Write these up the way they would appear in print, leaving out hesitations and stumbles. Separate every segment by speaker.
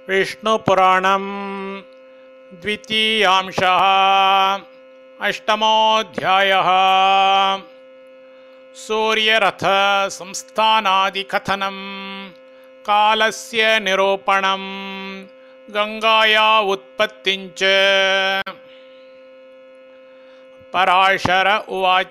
Speaker 1: विष्णुपुराणं द्वितीयांशः अष्टमोऽध्यायः। सूर्यरथ संस्थानादिकथनं कालस्य निरूपणं गंगाया उत्पत्तिञ्च। पराशर उवाच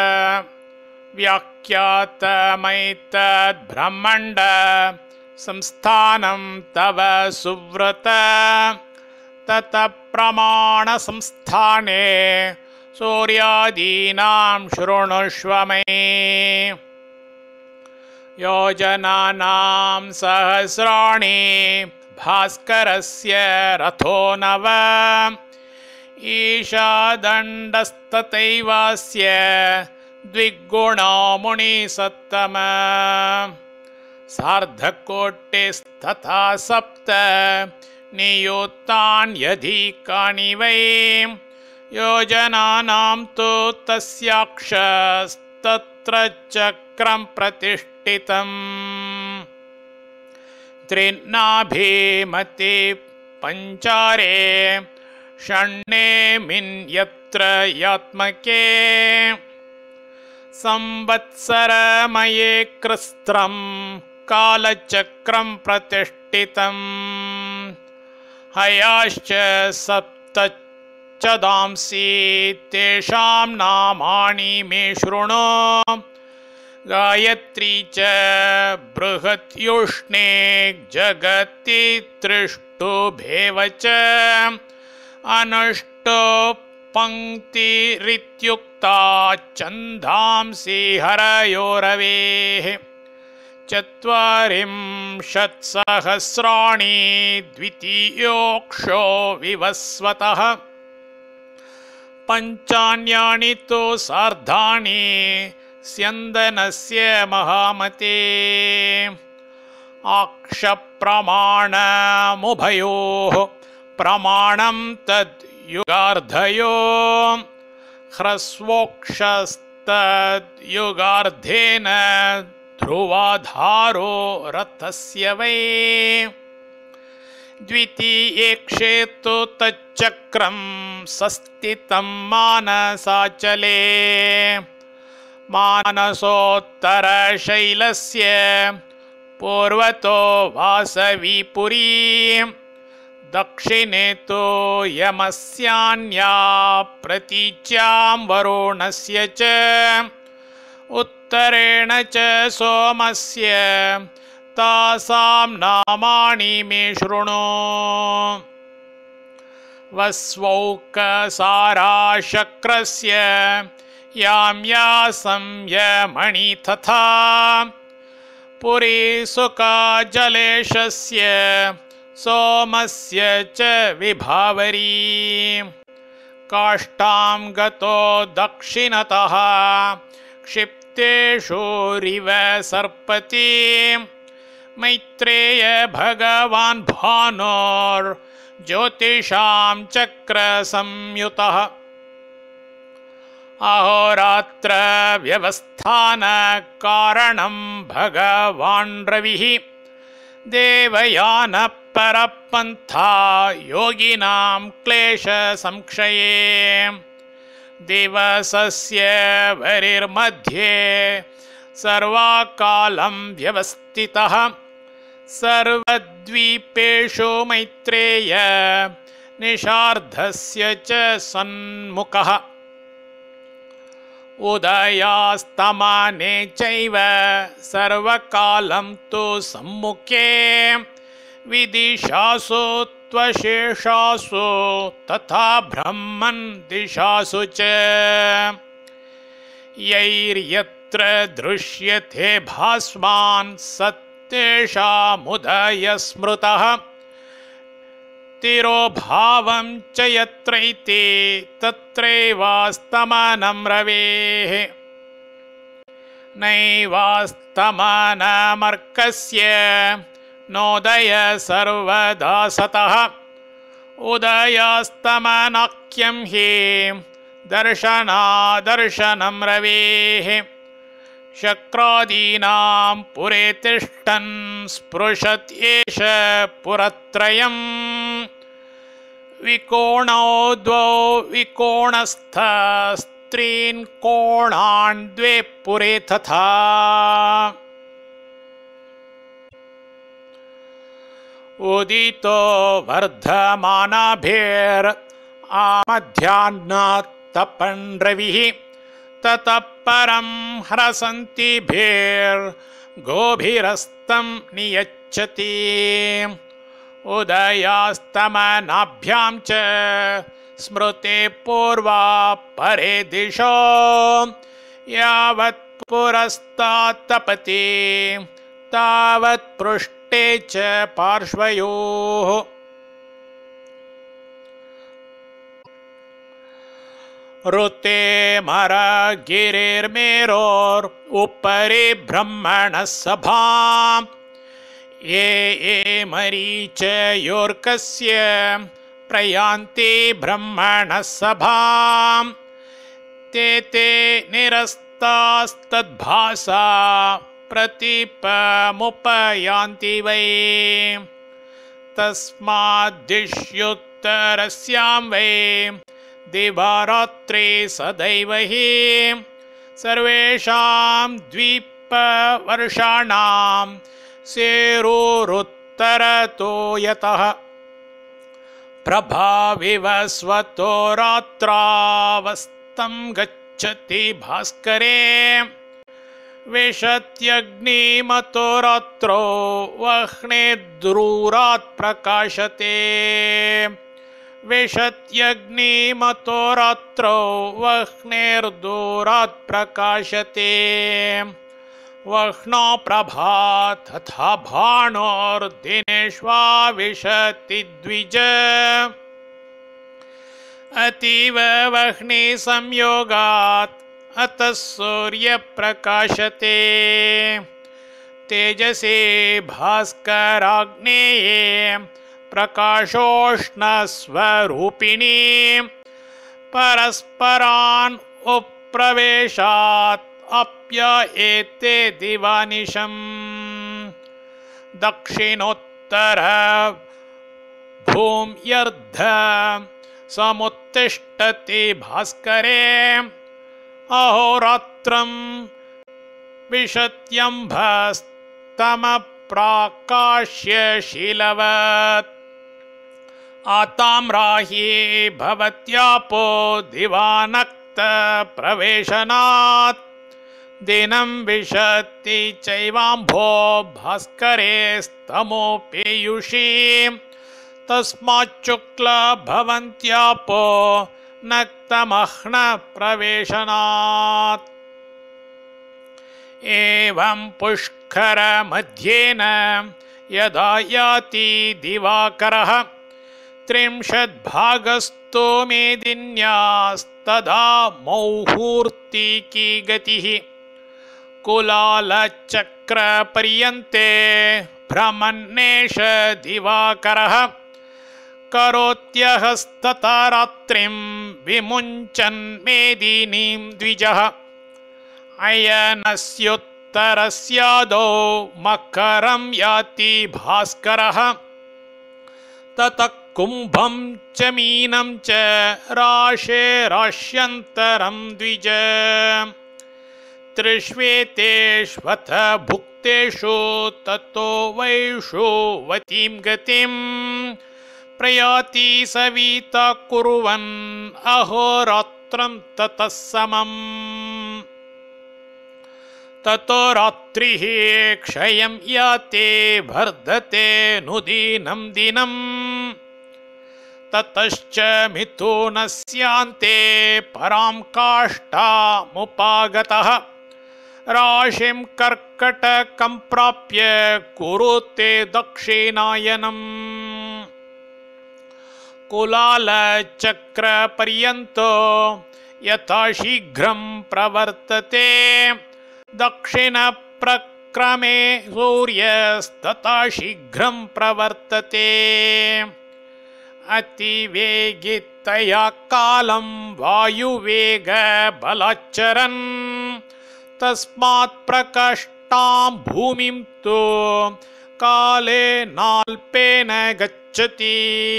Speaker 1: व्याख्यातमैतद्ब्रह्माण्ड संस्थानं तव सुव्रत ततः प्रमाणसंस्थाने सूर्यादीनां शृणुष्व मयि। योजनानां सहस्राणि भास्करस्य रथो नव ईशादण्डस्तथैवास्य द्विगुणो मुनिसत्तम। सार्धकोटिस्तथा सप्त नियुतान्यधिकानि वै योजनानां तु तस्याक्षस्तत्र चक्रं प्रतिष्ठितम्। त्रिनाभिमते पञ्चारे षण्णेमिन् यत्र यात्मके संवत्सरमये कृस्त्रं कालचक्रं प्रतिष्ठितम्। हयाश्च सप्तच्छदांसि तेषां नामानि मे शृणु। गायत्री च बृहत्युष्णे जगति त्रिष्टुभेव च अनुष्टो पंक्तिरित्युक्ता छन्दांसि हरयोरवेः। चत्वारिंशत्सहस्राणि द्वितीयोक्षो विवस्वतः पञ्चान्यानि तु सार्धाणि स्यन्दनस्य महामते। आक्षप्रमाणमुभयोः प्रमाणं तद्युगार्धयो ह्रस्वोक्षस्तद्युगार्धेन ध्रुवाधारो रथस्य वै। द्वितीयेक्षे तु तच्चक्रं सस्थितं मानसाचले। मानसोत्तरशैलस्य पूर्वतो वासवीपुरी दक्षिणे तु यमस्यान्या प्रतीच्यां वरुणस्य च उत्तरेण च सोमस्य तासां नामानि मे शृणु। वस्वौकसाराशक्रस्य यां या संयमणि तथा पुरीसुकाजलेशस्य सोमस्य च विभावरी। काष्ठां गतो दक्षिणतः क्षिप्तेषुरिव सर्पति मैत्रेय भगवान् भानुर्ज्योतिषां चक्रसंयुतः। अहोरात्र व्यवस्थानकारणं भगवान् रविः देवयानः परपन्था योगिनां क्लेशसंक्षये। दिवसस्य वरिर्मध्ये सर्वकालं व्यवस्थितः सर्वद्वीपेषु मैत्रेय निशार्धस्य च सन्मुखः। उदयास्तमने चैव सर्वकालं तु सम्मुखे विदिशासु त्वशेषासु तथा ब्रह्मन् दिशासु च। यैर्यत्र दृश्यते भास्मान् सत्तेषामुदय स्मृतः तिरोभावं च यत्रैते तत्रैवास्तमनं रवेः। नैवास्तमनमर्कस्य नोदय सर्वदा सतः उदयास्तमनाख्यं हि दर्शनादर्शनं रवेः। शक्रादीनां पुरे तिष्ठन् स्पृशत् एष पुरत्रयम् विकोणौ द्वौ विकोणस्थस्त्रीन् कोणान् द्वे पुरे तथा उदितो वर्धमानाभिर् आमध्याह्नात् तपन् रविः ततः परं ह्रसन्तिभिर्गोभिरस्तं नियच्छति उदयास्तमनाभ्यां च स्मृते पूर्वा परे दिशो यावत् पुरस्तात् तपति तावत् पृष्ठे च पार्श्वयोः ऋते मरगिरिर्मेरोर् उपरि ब्रह्मणः सभाम् ये मरीचयोर्कस्य प्रयान्ति ब्रह्मणः सभाम् ते निरस्तास्तद्भासा प्रतीपमुपयान्ति वै तस्माद्दिश्युत्तरस्यां वै दिवारात्रे सदैव हि सर्वेषां द्वीपवर्षाणां सेरुरुत्तरतो यतः प्रभाविवस्वतो रात्रावस्तं गच्छति भास्करे विशत्यग्निमतो रात्रौ वह्नेर्दूरात् प्रकाशते विशत्यग्निमतो रात्रौ वह्नेर्दूरात् प्रकाशते वह्नो प्रभा तथा भानोर्दिनेष्वा विशति द्विज अतीव वह्निसंयोगात् अतः सूर्यप्रकाशते तेजसे भास्कराग्नेये प्रकाशोष्णस्वरूपिणी परस्परान् उप्रवेशात् अप्येते दिवानिशम् दक्षिणोत्तर भूम्यर्ध समुत्तिष्ठति भास्करे अहोरात्रं विशत्यम्भस्तमप्राकाश्यशीलवत् आताम्राहि भवत्यापो दिवानक्तप्रवेशनात् दिनं विशति चैवाम्भो भास्करे स्तमोपेयुषी तस्माच्चुक्ल भवन्त्यापो नक्तमह्न प्रवेशनात् एवं पुष्करमध्येन यदा याति दिवाकरः 30 भागस्तो मेदिन्यास्तदा मौहूर्तिकी गतिः कुलालचक्रपर्यन्ते भ्रमन्नेष दिवाकरः करोत्यहस्तता रात्रिं विमुञ्चन् मेदिनीं द्विजः अयनस्योत्तरस्यादौ मकरं याति भास्करः ततः कुम्भं च मीनं च राशेराश्यन्तरं द्विज त्रिष्वेतेष्वथ भुक्तेषु ततो वैषुवतीं गतिं प्रयाति सविता कुर्वन् अहोरात्रं ततः समम् ततो रात्रिः क्षयं याते वर्धते नुदीनं दिनं ततश्च मिथुनस्यान्ते परां काष्ठामुपागतः राशिं कर्कटकं प्राप्य कुरुते दक्षिणायनम् कुलालचक्रपर्यन्तो यथा शीघ्रं प्रवर्तते दक्षिणप्रक्रमे सूर्यस्तथा शीघ्रं प्रवर्तते अतिवेगितया कालं वायुवेगबलाच्चरन् तस्मात् प्रकष्टां भूमिं तु कालेनाल्पेन गच्छति।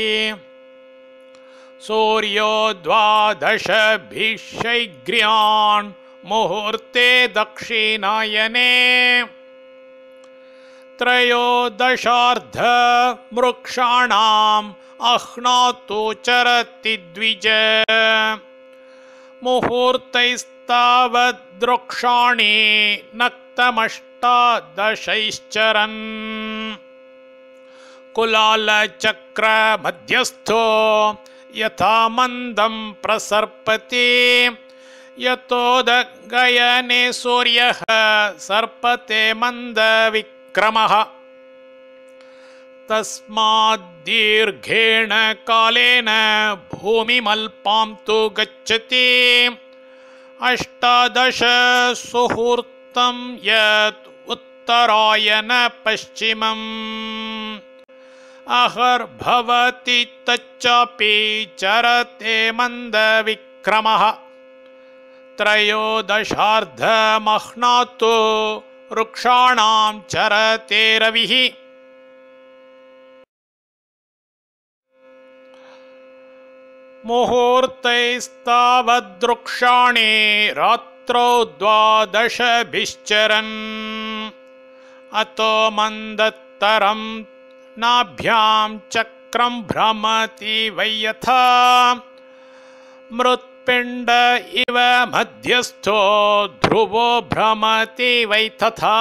Speaker 1: सूर्यो द्वादशभिषैग्र्यान् मुहूर्ते दक्षिणायने त्रयोदशार्ध वृक्षाणाम् अह्नातो चरति द्विज। मुहूर्तैस्तावद्वृक्षाणि नक्तमष्टादशैश्चरन्। कुलालचक्रमध्यस्थो यथा मन्दं प्रसर्पति यतोदगयने सूर्यः सर्पते मन्दविक्रमः। तस्माद्दीर्घेण कालेन भूमिमल्पां तु गच्छति। अष्टादश सुहूर्तं यत् उत्तरायण पश्चिमम् अहर्भवति तच्चापि चरते मन्दविक्रमः। त्रयोदशार्धमह्नातो वृक्षाणां चरते रविः। मुहूर्तैस्तावद्वृक्षाणि रात्रौ द्वादशभिश्चरन्। अतो मन्दत्तरं नाभ्यां चक्रं भ्रमति वै यथा मृत्पिण्ड इव मध्यस्थो ध्रुवो भ्रमति वै तथा।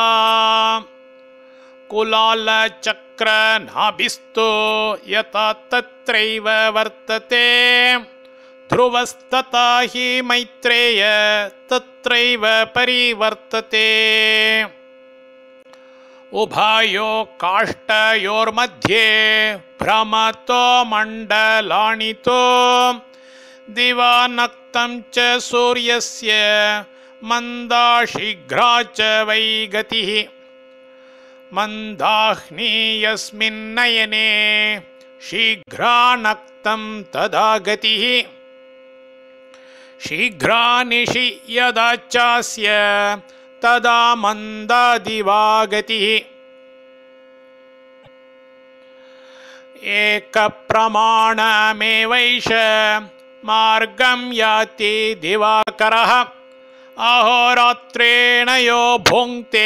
Speaker 1: कुलालचक्रनाभिस्थो यथा तत्रैव वर्तते ध्रुवस्तथा हि मैत्रेय तत्रैव परिवर्तते। उभयो काष्ठयोर्मध्ये भ्रमतो मण्डलानि तु दिवानक्तं च सूर्यस्य मन्दा शीघ्रा च वै गतिः। मन्दाह्नि यस्मिन्नयने शीघ्रा नक्तं तदा गतिः। शीघ्रा निशि यदा चास्य तदा मन्दा दिवा गतिः। एकप्रमाणमेवैष मार्गं याति दिवाकरः। अहोरात्रेण यो भुङ्क्ते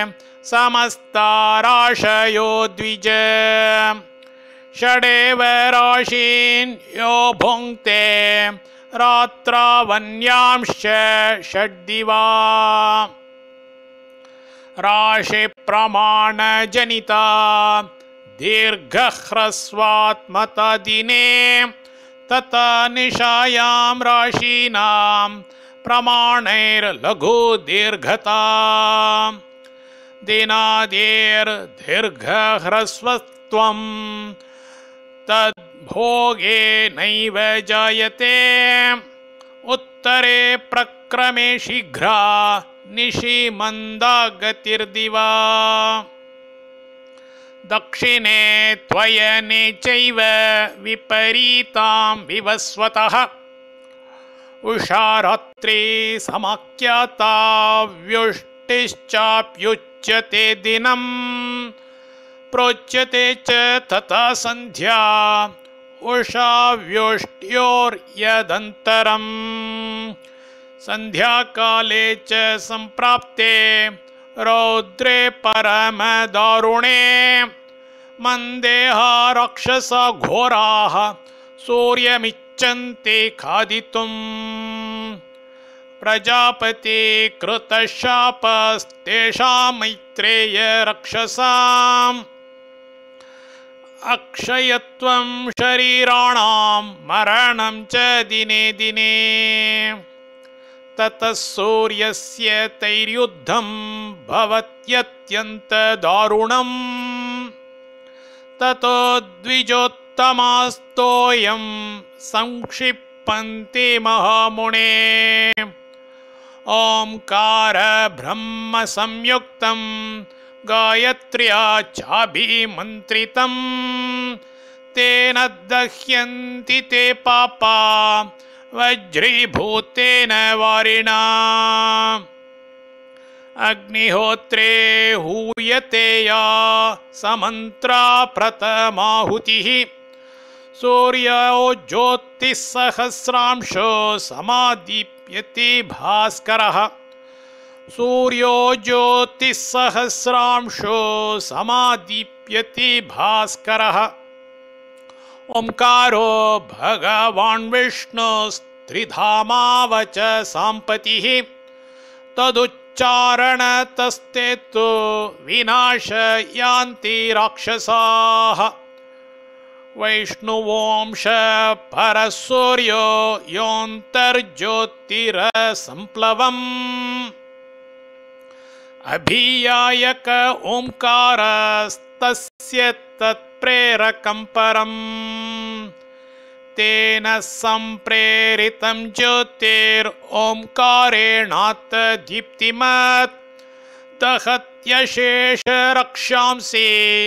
Speaker 1: समस्ताराशयो द्विज। षडेव राशीन् यो भुङ्क्ते रात्रावन्यांश्च षड्दिवा। राशिप्रमाणजनिता दीर्घह्रस्वात्मता दिने तथा निशायां राशीनां प्रमाणैर्लघु दीर्घता। दिनादेर्दीर्घह्रस्वत्वं तद्भोगे नैव जायते। उत्तरे प्रक्रमे शीघ्रा निशि मन्दा गतिर्दिवा। दक्षिणे त्वयने चैव विपरीतां विवस्वतः। उषा रात्रि समाख्याता व्युष्टिश्चाप्युच्यते दिनम्। प्रोच्यते च तथा सन्ध्या उषा व्युष्ट्योर्यदन्तरम्। सन्ध्याकाले च सम्प्राप्ते रौद्रे परमदारुणे मन्देहा राक्षसा घोराः सूर्यमिच्छन्ति खादितुम्। प्रजापति कृतशापस्तेषां मैत्रेय रक्षसाम्। अक्षयत्वं शरीराणां मरणं च दिने दिने। ततः सूर्यस्य तैर्युद्धं भवत्यत्यन्तदारुणम्। ततो द्विजोत्तमास्तोऽयं संक्षिप्पन्ति महामुने। ओंकार ब्रह्म संयुक्तं गायत्र्या चाभिमन्त्रितं। तेन दह्यन्ति ते पापा वज्रीभूतेन वारिणा। अग्निहोत्रे हूयते या समन्त्रा प्रथमाहुतिः सूर्यो ज्योतिस्सहस्रांशो समादीप्यते भास्करः सूर्यो ज्योतिस्सहस्रांशो समादीप्यते भास्करः ओंकारो भगवान् विष्णुस्त्रिधामावच सम्पतिः तदुच्चारणतस्ते तु विनाशयान्ति राक्षसाः वैष्णवोंश परसूर्यो योऽन्तर्ज्योतिरसम्प्लवम् अभियायक ओंकारस्तस्य तत्प्रेरकं परम् तेन सम्प्रेरितं ज्योतिर्ओंकारेणात् दीप्तिमत् दहत्यशेष रक्षांसि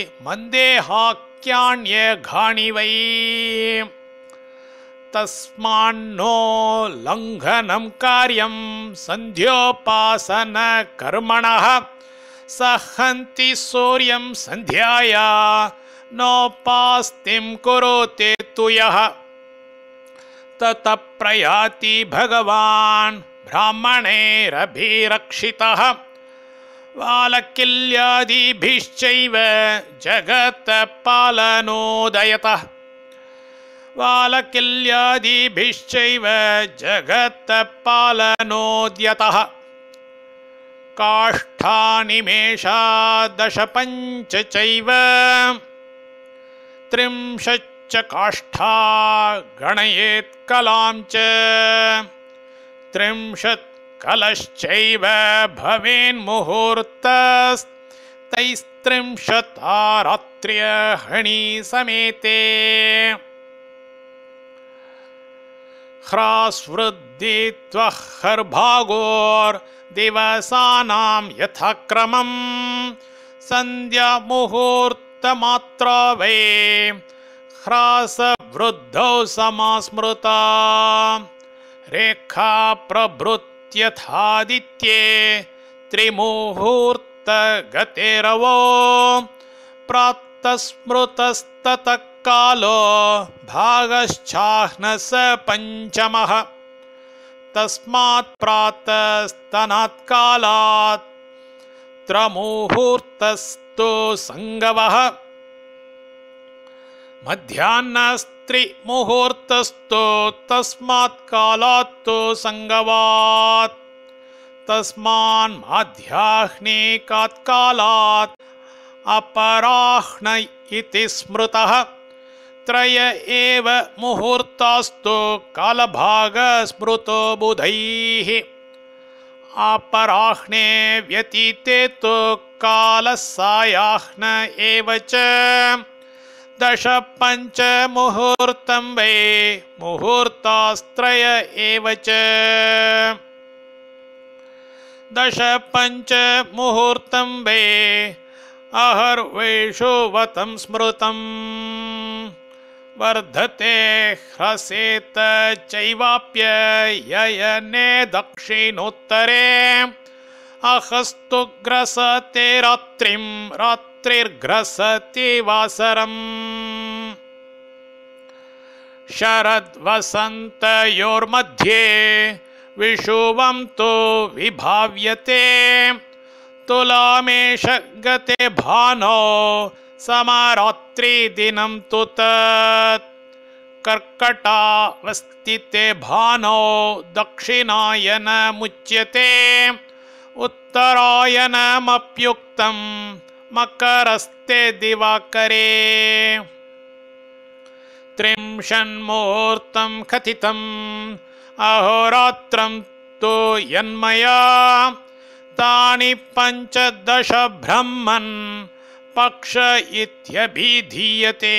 Speaker 1: मन्देहाख्यान्यघानि वै तस्मान्नो लङ्घनं कार्यं सन्ध्योपासनकर्मणः सहन्ति सूर्यं सन्ध्याया नोपास्तिं कुरुते तु यः ततः प्रयाति भगवान् ब्राह्मणैरभिरक्षितः वालकिल्यादिभिश्चैव जगत्पालनोदयतः वालकिल्यादिभिश्चैव जगत्पालनोद्यतः काष्ठानिमेषा दशपञ्च चैव त्रिंशच्च काष्ठा गणयेत् कलां च त्रिंशत् कलश्चैव भवेन्मुहूर्तस्तैस्त्रिंशता रात्र्यहणि समेते ह्रास्वृद्धित्वहर्भागोर्दिवसानां यथाक्रमं सन्ध्यामुहूर्तमात्रा वै ह्रासवृद्धौ समास्मृता रेखा प्रभृत्यथादित्ये त्रिमुहूर्तगतेरवो प्रातस्मृतस्ततः कालो भागश्चाह्नस पञ्चमः तस्मात् प्रातस्तनात् कालात् त्रमुहूर्तस्तु सङ्गवः मध्याह्नस्त्रिमुहूर्तस्तु तस्मात् कालात् तु सङ्गवात् तस्मान् माध्याह्निकात् कालात् अपराह्न इति स्मृतः त्रय एव मुहूर्तास्तु कालभागस्मृतो बुधैः अपराह्ने व्यतीते तु कालसायाह्न एव च दश पञ्च मुहूर्तं वै मुहूर्तास्त्रय एव च दश पञ्च मुहूर्तं वै अहर्वेषुवतं स्मृतम् वर्धते ह्रसेत चैवाप्ययने दक्षिणोत्तरे अहस्तु ग्रसते रात्रिं रात्रिर्ग्रसति वासरम् शरद्वसन्तयोर्मध्ये विषुवं तु विभाव्यते तुलामेष गते भानो समरात्रिदिनं तु तत् कर्कटावस्थिते भानो दक्षिणायनमुच्यते उत्तरायणमप्युक्तं मकरस्ते दिवाकरे त्रिंशन्मुहूर्तं कथितम् अहोरात्रं तु यन्मया तानि पञ्चदश ब्रह्मन् पक्ष इत्यभिधीयते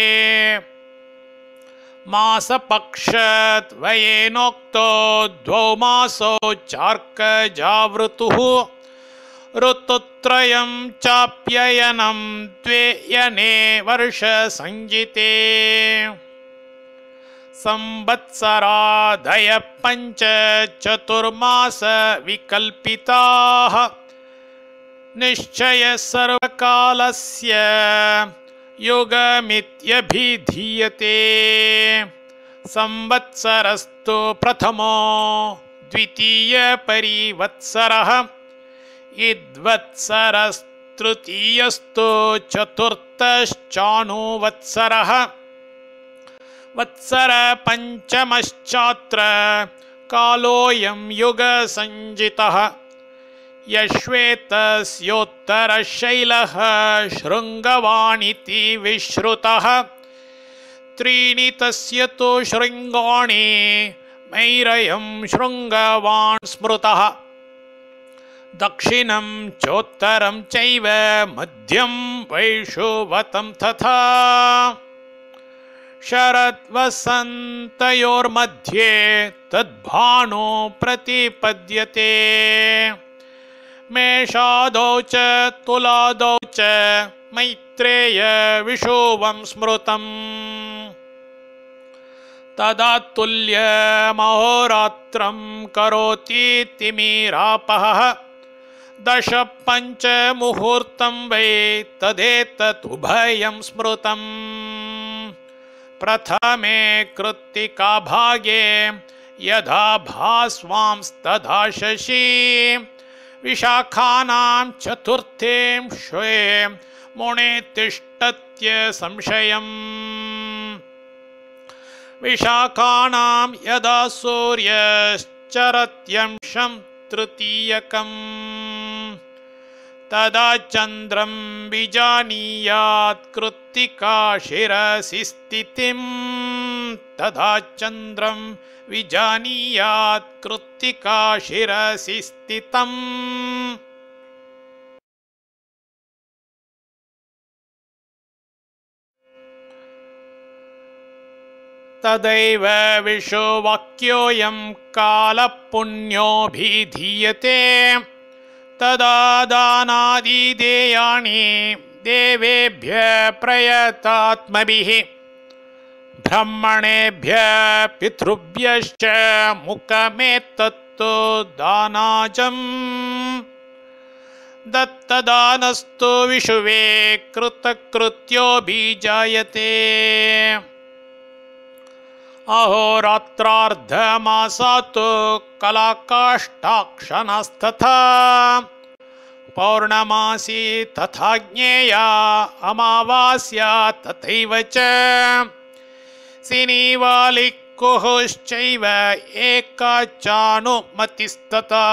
Speaker 1: मासपक्षद्वयेनोक्तो द्वौ मासौ चार्कजावृतुः ऋतुत्रयं चाप्ययनं द्वे यने वर्षसंज्ञिते संवत्सरादय पञ्च चतुर्मास विकल्पिताः निश्चय सर्वकालस्य युगमित्यभिधीयते संवत्सरस्तु प्रथमो द्वितीय परिवत्सरः इद्वत्सरस्तृतीयस्तु चतुर्थश्चानुवत्सरः वत्सर पंचमश्चात्र कालोऽयं युगसञ्जितः यश्वेतस्योत्तरशैलः शृङ्गवाणिति विश्रुतः त्रीणि तस्य तु शृङ्गाणि मैरयं शृङ्गवान् स्मृतः दक्षिणं चोत्तरं चैव मध्यं वैषुवतं तथा शरद्वसन्तयोर्मध्ये तद्भानो प्रतिपद्यते मेषादौ च तुलादौ च मैत्रेय विषुवं स्मृतम् तदा तुल्यमहोरात्रं करोति तिमिरापः दश पंच मुहूर्तं वै तदेतदुभयं स्मृतम् प्रथमे कृत्तिका भागे यथा भास्वांस्तथा शशि विशाखानां चतुर्थेंश्वे मुने तिष्ठत्य संशयम् विशाखानां यदा सूर्यश्चरत्यंशं तृतीयकम् तदा चन्द्रं विजानीयात् कृत्तिका शिरसि स्थितिं तदा चन्द्रं विजानीयात् कृत्तिका शिरसि स्थितम् तदैव विषुवाक्योऽयं कालपुण्योऽभिधीयते तदा दानादिदेयानि देवेभ्यः प्रयतात्मभिः ब्रह्मणेभ्यः पितृभ्यश्च मुखमेतत्तु दानाजम् दत्तदानस्तु विषुवे कृतकृत्योऽभिजायते अहोरात्रार्धमासात् कलाकाष्ठाक्षणस्तथा पौर्णमासी तथा ज्ञेया अमावास्या तथैव च सिनीवालिकुश्चैव एका चानुमतिस्तथा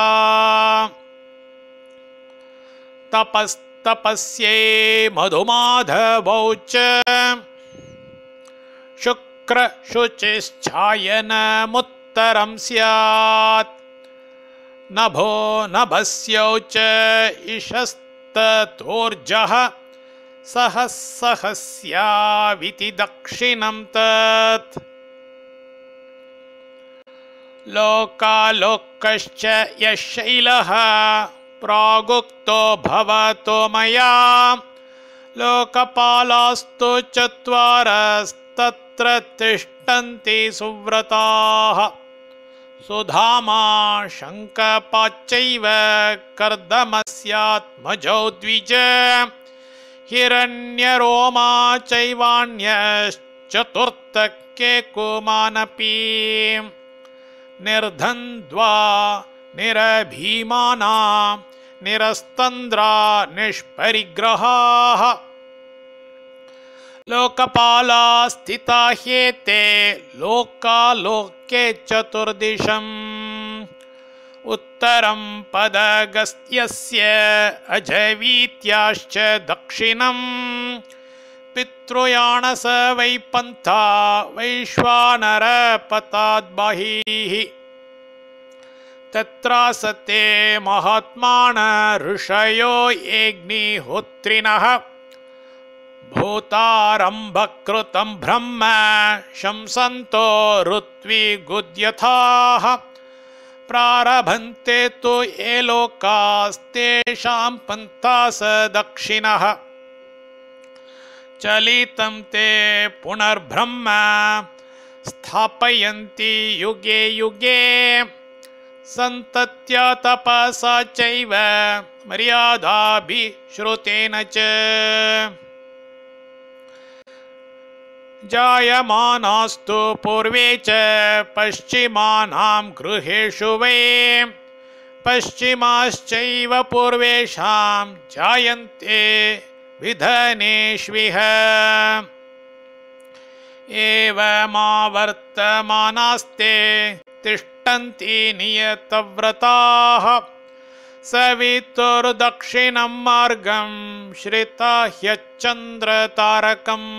Speaker 1: तपस्तपस्यै मधुमाधवौ च शुचिश्चायनमुत्तरं स्यात् नभो नभस्यौ च इषस्ततोर्जः सहस्याविति दक्षिणं तत् लोकालोकश्च यशैलः प्रागुक्तो भवतो मया लोकपालास्तु चत्वारस्तत्र तिष्ठन्ति सुव्रताः सुधामा शङ्खपाच्चैव कर्दमस्यात्मजौ द्विज हिरण्यरोमा चैवान्यश्चतुर्थकेकुमानपि निर्धन्द्वा निरभीमाना निरस्तन्द्रा निष्परिग्रहाः लोकपाला स्थिता ह्येते लोकालोके चतुर्दिशम् उत्तरं पदगस्त्यस्य अजवीत्याश्च दक्षिणम् पितृयाणस वै पन्था वैश्वानरपताद्बहिः तत्रासते महात्मान ऋषयो यज्ञिहोत्रिणः भूतारम्भकृतं ब्रह्म शंसन्तो ऋत्विगुद्यथाः प्रारभन्ते तु ये लोकास्तेषां पन्थास दक्षिणः चलितं ते पुनर्ब्रह्म स्थापयन्ति युगे युगे सन्तत्या तपसा चैव मर्यादाभिश्रुतेन च जायमानास्तु पूर्वे च पश्चिमानां गृहेषु वै पश्चिमाश्चैव पूर्वेषां जायन्ते विधनेष्विह एवमावर्तमानास्ते तिष्ठन्ति नियतव्रताः सवितुर्दक्षिणं मार्गं श्रिता ह्यचन्द्रतारकम्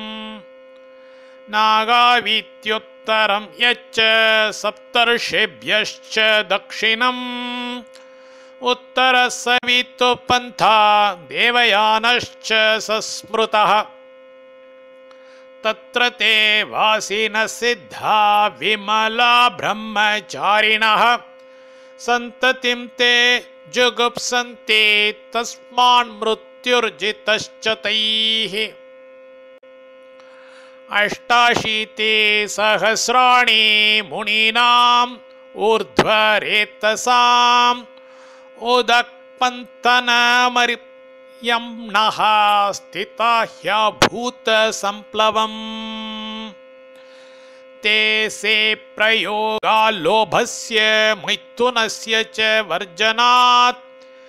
Speaker 1: नागावीत्युत्तरं यच्च सप्तर्षेभ्यश्च दक्षिणम् उत्तरसवितुपन्था देवयानश्च सस्मृतः तत्र ते वासिनः सिद्धा विमला ब्रह्मचारिणः सन्ततिं ते जुगुप्सन्ति तस्मान्मृत्युर्जितश्च तैः अष्टाशीतिसहस्राणि मुनीनाम् ऊर्ध्वरेतसाम् उदक्पन्तनमर्यम्णः स्थिता ह्यभूतसम्प्लवम् ते से प्रयोगा लोभस्य मैथुनस्य च वर्जनात्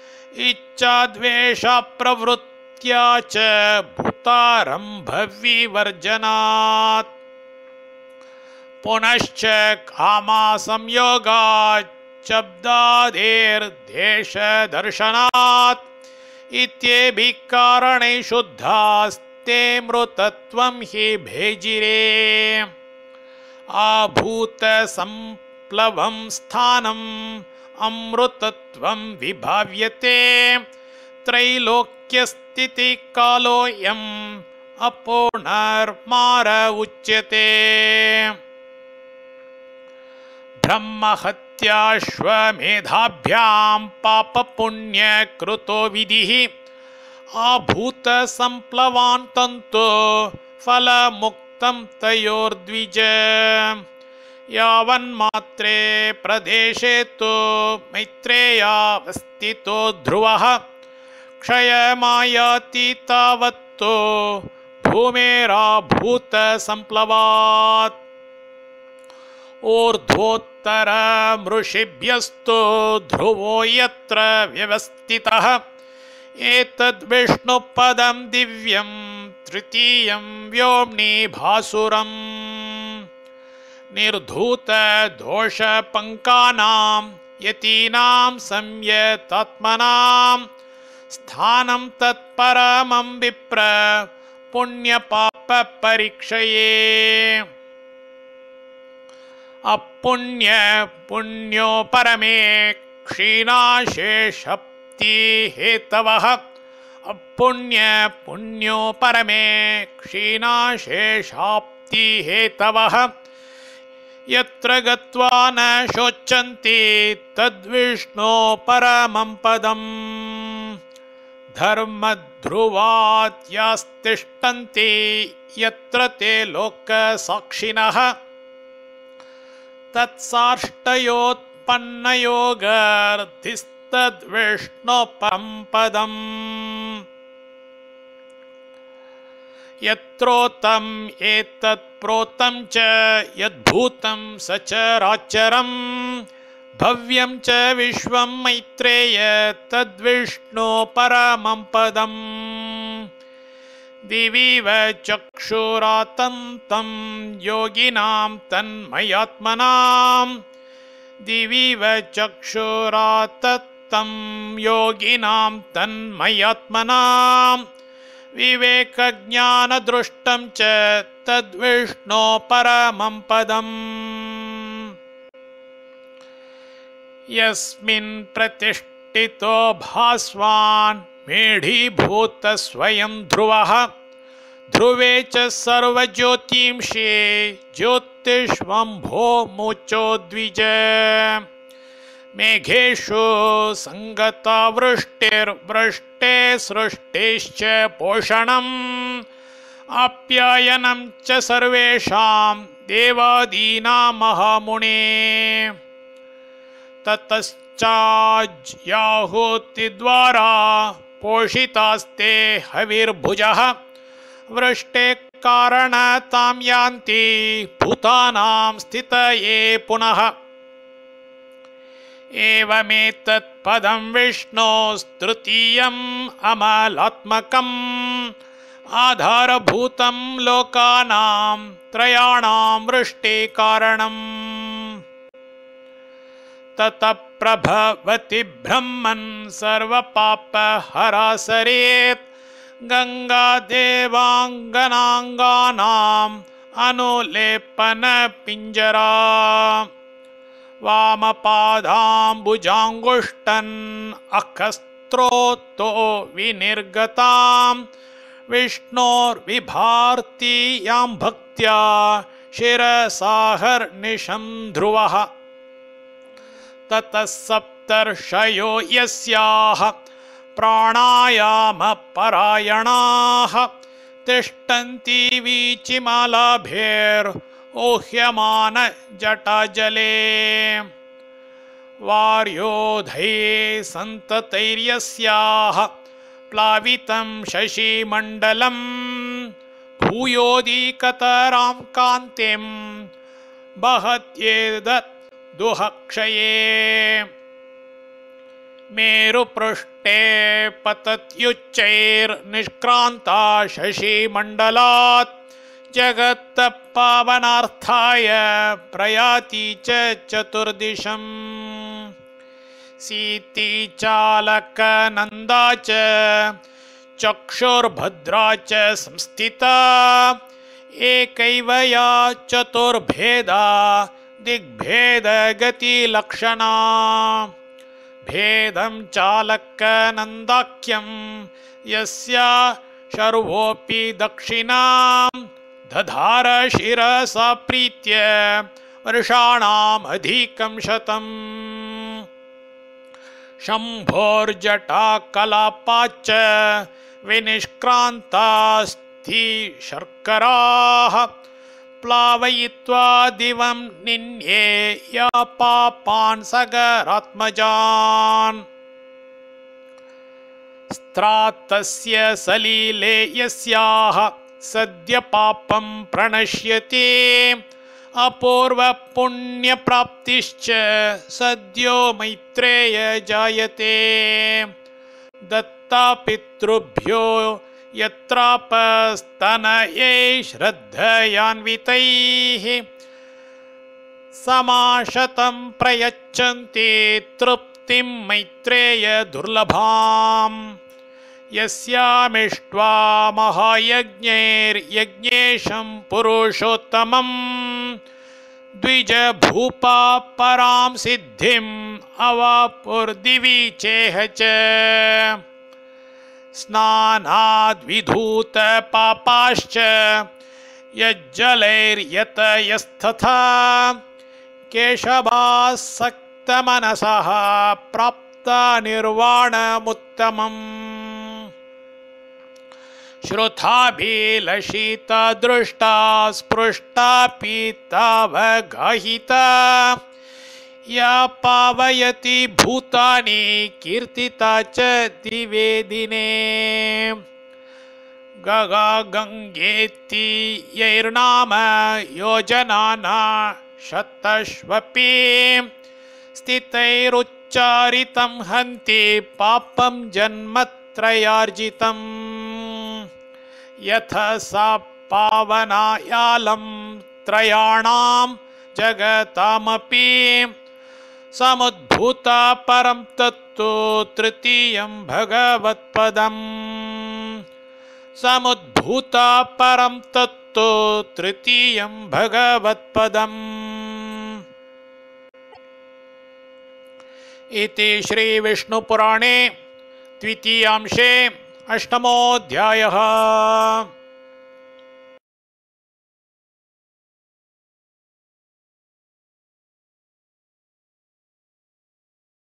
Speaker 1: इच्छाद्वेषप्रवृत्त्या च भूतारम्भविवर्जनात् पुनश्च कामसंयोगात् शब्दादेर्देशदर्शनात् इत्येभिः कारणैः शुद्धास्ते मृतत्वं हि भेजिरे आभूतसम्प्लवं स्थानम् अमृतत्वं विभाव्यते त्रैलोक्यस्थितिकालोऽयम् अपूर्णर्मार उच्यते ब्रह्महत्याश्वमेधाभ्यां पापपुण्यकृतो विधिः आभूतसम्प्लवान् तन्तु फलमुक्तं तयोर्द्विज यावन्मात्रे प्रदेशे तु मैत्रेयावस्थितो ध्रुवः क्षयमायाति तावत्तु भूमेराभूतसम्प्लवात् ऊर्ध्वोत्तरमृषिभ्यस्तु ध्रुवो यत्र व्यवस्थितः एतद्विष्णुपदं दिव्यं तृतीयं व्योम्नि भासुरम् निर्धूतदोषपङ्कानां यतीनां संयतात्मनां स्थानं तत्परमं विप्र पुण्यपापपरीक्षये अपुण्य पुण्यो परमे क्षीणाशेषप्तिहेतवः अपुण्य पुण्यो परमे क्षीणाशेषाप्तिहेतवः यत्र गत्वा न शोचन्ति तद्विष्णो परमं पदम् धर्मध्रुवात्यास्तिष्ठन्ति यत्र ते लोकसाक्षिणः तत्साष्टयोत्पन्नयोगर्धिस्तद्विष्णो परं पदम् यत्रोतं एतत् प्रोतं च यद्भूतं सचराचरं भव्यं च विश्वं मैत्रेय तद्विष्णो परमं पदम् दिविव चक्षुरातन्तं योगिनां तन्मयात्मनां दिविव चक्षुरातत्तं योगिनां तन्मयात्मनां विवेकज्ञानदृष्टं च तद्विष्णो परमं पदम् यस्मिन् प्रतिष्ठितो भास्वान् मेढीभूत स्वयं ध्रुवः ध्रुवे च सर्वज्योतिंषि ज्योतिष्वम्भो मुचो द्विज मेघेषु संगता वृष्टिर्वृष्टे सृष्टिश्च पोषणम् आप्यायनं च सर्वेषां देवादीनां महामुने ततश्च चाज्याहुतिद्वारा पोषितास्ते हविर्भुजः वृष्टे कारणतां यान्ति भूतानां स्थितये पुनः। एवमेतत् पदं विष्णोस्तृतीयम् अमलात्मकम् आधारभूतं लोकानां त्रयाणां वृष्टे कारणम्। ततः प्रभवति ब्रह्मन् सर्वपापहरासरेत् गंगा देवांगनांगानाम् अनुलेपन पिंजरा वामपादाम्बुजांगुष्टन् अखस्त्रोतो विनिर्गतां विष्णोर्विभार्तीयां भक्त्या शिरसाहर्निशं ध्रुवः। ततः सप्तर्षयो यस्याः प्राणायामपरायणाः तिष्ठन्ति वीचिमालाभिर्ओह्यमान जटाजले वार्योधये सन्ततैर्यस्याः प्लावितं शशिमण्डलं भूयोदीकतरां कान्तिं बहत्येतत् दुःक्षये। मेरुपृष्ठे पतत्युच्चैर्निष्क्रान्ता शशिमण्डलात् जगत्पावनार्थाय प्रयाति च चतुर्दिशम्। सीती चालकनन्दा च चक्षुर्भद्रा च संस्थिता एकैव या चतुर्भेदा दिग्भेदगतिलक्षणा। भेदं चालकनन्दाख्यं यस्या शर्वोऽपि दक्षिणां दधार शिरसा प्रीत्य वर्षाणामधिकं शतम्। शम्भोर्जटाकलापाच्च विनिष्क्रान्तास्ति शर्कराः प्लावयित्वा दिवं निन्ये या पापान् सगरात्मजान्। स्त्रातस्य सलीले यस्याः सद्य पापं प्रणश्यति अपूर्वपुण्यप्राप्तिश्च सद्यो मैत्रेय जायते। दत्तापितृभ्यो यत्रापस्तनये श्रद्धयान्वितैः समाशतं प्रयच्छन्ति तृप्तिं मैत्रेय दुर्लभाम्। यस्यामिष्ट्वा महायज्ञैर्यज्ञेशं पुरुषोत्तमं द्विजभूपा परां सिद्धिम् अवापुर्दिवि चेह च। स्नानाद्विधूतपापाश्च यज्जलैर्यतयस्तथा केशवासक्तमनसः प्राप्ता निर्वाणमुत्तमम्। श्रुताभिलषिता दृष्टा स्पृष्टा पीतावगाहिता या पावयति भूतानि कीर्तिता च दिवे दिने। गंगेति यैर्नाम योजनाना शतश्वपि स्थितैरुच्चारितं हन्ति पापं जन्मत्रयार्जितम्। यथा सा पावनायालं त्रयाणां जगतामपि समुद्भूता परं तत्तु तृतीयं भगवत्पदम्। समुद्भूता परं तत्तु तृतीयं भगवत्पदम्। इति श्रीविष्णुपुराणे द्वितीयांशे अष्टमोऽध्यायः।